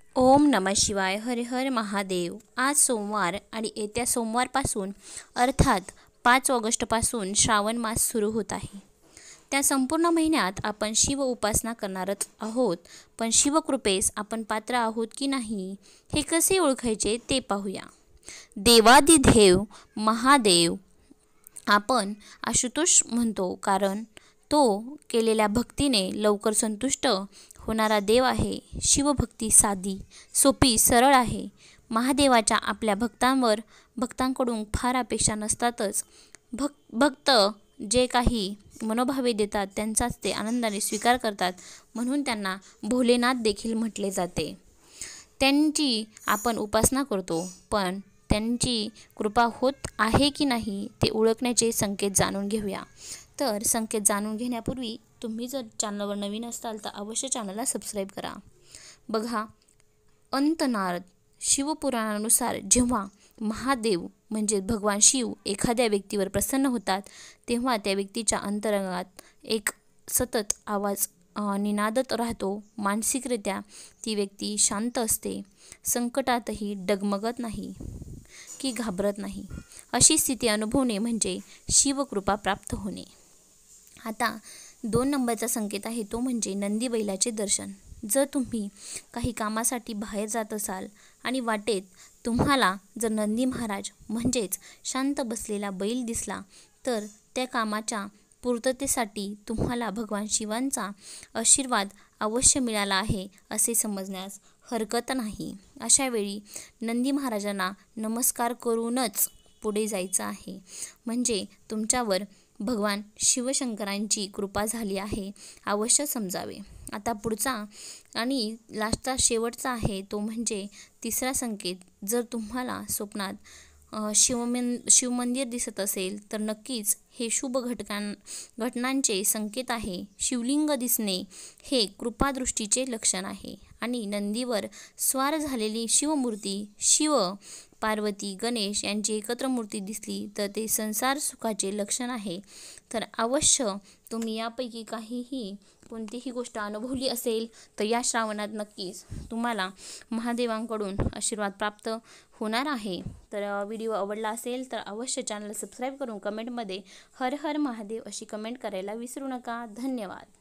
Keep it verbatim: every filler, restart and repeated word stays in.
ओम नमः शिवाय. हर हर महादेव. आज सोमवार आणि येत्या सोमवारपासून अर्थात पाच ऑगस्टपासून श्रावण मास सुरू होत आहे. त्या संपूर्ण महिन्यात आपण शिव उपासना करणारच आहोत. पण शिवकृपेस आपण पात्र आहोत की नाही हे कसे ओळखायचे ते पाहूया. देवादिदेव महादेव आपण आशुतोष म्हणतो, कारण तो केलेल्या भक्तीने लवकर संतुष्ट होणारा देव आहे. शिवभक्ती साधी, सोपी, सरळ आहे. महादेवाच्या आपल्या भक्तांवर भक्तांकडून फार अपेक्षा नसतातच. भक भक्त जे काही मनोभावे देतात त्यांचाच ते आनंदाने स्वीकार करतात, म्हणून त्यांना भोलेनाथ देखील म्हटले जाते. त्यांची आपण उपासना करतो, पण त्यांची कृपा होत आहे की नाही ते ओळखण्याचे संकेत जाणून घेऊया. तर संकेत जाणून घेण्यापूर्वी तुम्ही जर चॅनलवर नवीन असाल तर अवश्य चॅनलला सबस्क्राईब करा. बघा, अंतनाद शिवपुराणानुसार जेव्हा महादेव म्हणजे भगवान शिव एखाद्या व्यक्तीवर प्रसन्न होतात, तेव्हा त्या व्यक्तीच्या अंतरंगात एक सतत आवाज निनादत राहतो. मानसिकरित्या ती व्यक्ती शांत असते, संकटातही डगमगत नाही की घाबरत नाही. अशी स्थिती अनुभवणे म्हणजे शिवकृपा प्राप्त होणे. आता दोन नंबरचा संकेत आहे तो म्हणजे नंदी बैलाचे दर्शन. जर तुम्ही काही कामासाठी बाहेर जात असाल आणि वाटेत तुम्हाला जर नंदी महाराज म्हणजेच शांत बसलेला बैल दिसला, तर त्या कामाच्या पूर्ततेसाठी तुम्हाला भगवान शिवांचा आशीर्वाद अवश्य मिळाला आहे असे समजण्यास हरकत नाही. अशा वेळी नंदी महाराजांना नमस्कार करूनच पुढे जायचं आहे, म्हणजे तुमच्यावर भगवान शिवशंकरांची कृपा झाली आहे अवश्य समजावे. आता पुढचा आणि लास्टचा शेवटचा आहे तो म्हणजे तिसरा संकेत. जर तुम्हाला स्वप्नात शिवमं शिवमंदिर दिसत असेल तर नक्कीच हे शुभ घटकां घटनांचे संकेत आहे. शिवलिंग दिसणे हे कृपादृष्टीचे लक्षण आहे आणि नंदीवर स्वार झालेली शिवमूर्ती, शिव पार्वती गणेश यांची एकत्र मूर्ती दिसली तर ते संसार सुखाचे लक्षण आहे. तर अवश्य तुम्ही यापैकी काहीही कोणतीही गोष्ट अनुभवली असेल तर या श्रावणात नक्कीच तुम्हाला महादेवांकडून आशीर्वाद प्राप्त होणार आहे. तर व्हिडिओ आवडला असेल तर अवश्य चॅनल सबस्क्राईब करून कमेंटमध्ये हर हर महादेव अशी कमेंट करायला विसरू नका. धन्यवाद.